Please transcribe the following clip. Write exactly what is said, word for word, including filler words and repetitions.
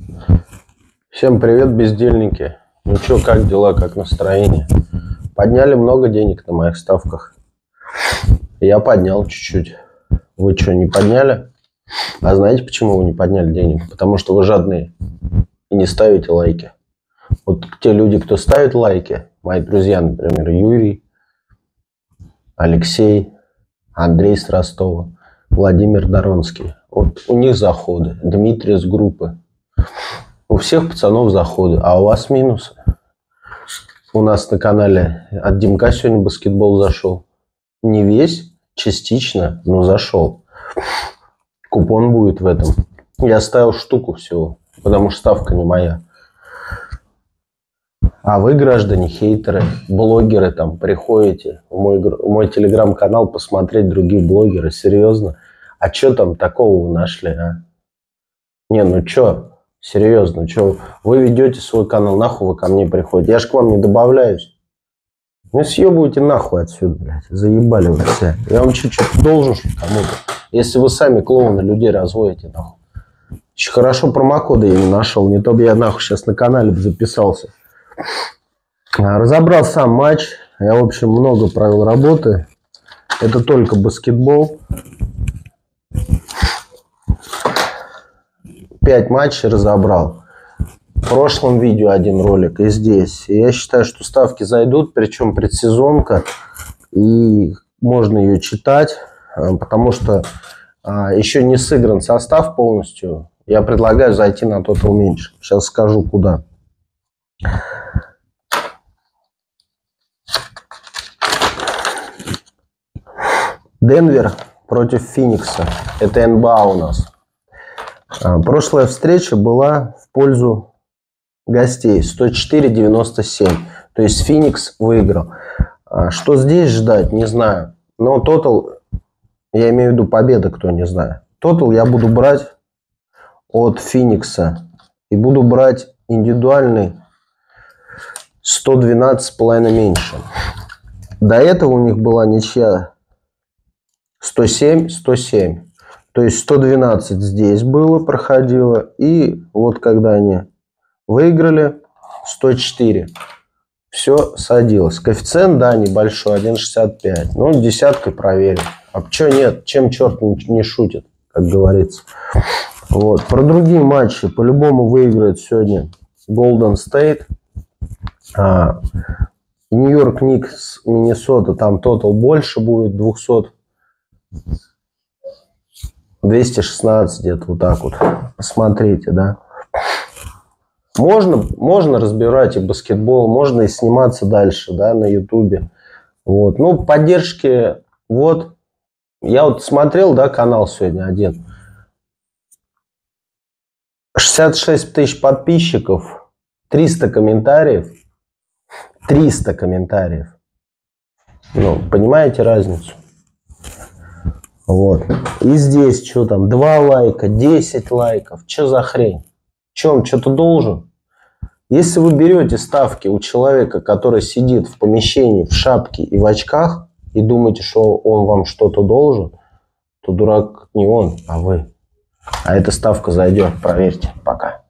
Всем привет, бездельники. Ну чё, как дела, как настроение? Подняли много денег на моих ставках. Я поднял чуть-чуть. Вы что, не подняли? А знаете, почему вы не подняли денег? Потому что вы жадные и не ставите лайки. Вот те люди, кто ставит лайки, мои друзья, например, Юрий, Алексей, Андрей с Ростова, Владимир Доронский. Вот у них заходы. Дмитрий с группы. У всех пацанов заходы, а у вас минусы. У нас на канале от Димка сегодня баскетбол зашел. Не весь, частично, но зашел. Купон будет в этом. Я ставил штуку всего, потому что ставка не моя. А вы, граждане, хейтеры, блогеры, там, приходите в мой, в мой телеграм-канал посмотреть другие блогеры. Серьезно? А что там такого вы нашли, а? Не, ну что? Серьезно, что вы ведете свой канал, нахуй вы ко мне приходите? Я ж к вам не добавляюсь. Ну съебывайте нахуй отсюда, блядь. Заебали вы все. Я вам чуть-чуть должен, что кому-то. Если вы сами клоуны людей разводите, нахуй. Еще хорошо промокода я не нашел. Не то бы я нахуй сейчас на канале записался. Разобрал сам матч. Я, в общем, много провел работы. Это только баскетбол. Пять матчей разобрал. В прошлом видео один ролик и здесь. И я считаю, что ставки зайдут, причем предсезонка. И можно ее читать, потому что а, еще не сыгран состав полностью. Я предлагаю зайти на Total меньше. Сейчас скажу куда. Денвер против Феникса. Это эн бэ а у нас. Прошлая встреча была в пользу гостей. сто четыре девяносто семь. То есть Феникс выиграл. Что здесь ждать, не знаю. Но тотал, я имею в виду победа, кто не знает. Тотал я буду брать от Феникса. И буду брать индивидуальный сто двенадцать с половиной меньше. До этого у них была ничья сто семь сто семь. То есть сто двенадцать здесь было, проходило. И вот когда они выиграли, сто четыре. Все садилось. Коэффициент, да, небольшой, один шестьдесят пять. Ну, десяткой проверим. А что нет? Чем черт не шутит, как говорится. Вот. Про другие матчи по-любому выиграет сегодня Golden State. А, Нью-Йорк Никс, Миннесота. Там тотал больше будет, двести. двести шестнадцать где-то вот так вот. Посмотрите, да. Можно, можно разбирать и баскетбол, можно и сниматься дальше, да, на ютубе. Вот. Ну, поддержки, вот. Я вот смотрел, да, канал сегодня один. шестьдесят шесть тысяч подписчиков, триста комментариев. триста комментариев. Ну, понимаете разницу? Вот. И здесь что там? два лайка, десять лайков. Что за хрень? Че, он что-то должен? Если вы берете ставки у человека, который сидит в помещении в шапке и в очках, и думаете, что он вам что-то должен, то дурак не он, а вы. А эта ставка зайдет, проверьте. Пока.